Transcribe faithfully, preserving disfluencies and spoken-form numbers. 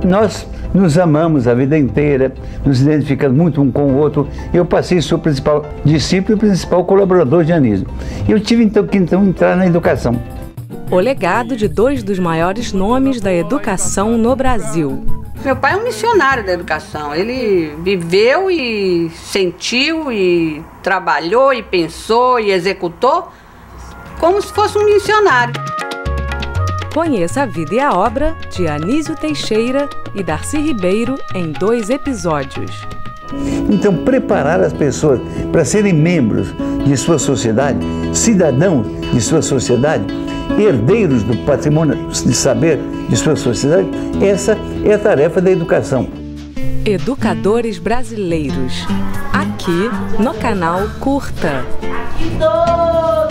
Nós nos amamos a vida inteira, nos identificamos muito um com o outro. Eu passei a ser o principal discípulo e o principal colaborador de Anísio. Eu tive então que então, entrar na educação. O legado de dois dos maiores nomes da educação no Brasil. Meu pai é um missionário da educação. Ele viveu e sentiu e trabalhou e pensou e executou como se fosse um missionário. Conheça a vida e a obra de Anísio Teixeira e Darcy Ribeiro em dois episódios. Então, preparar as pessoas para serem membros de sua sociedade, cidadãos de sua sociedade, herdeiros do patrimônio de saber de sua sociedade, essa é a tarefa da educação. Educadores Brasileiros, aqui no canal Curta. Aqui dou!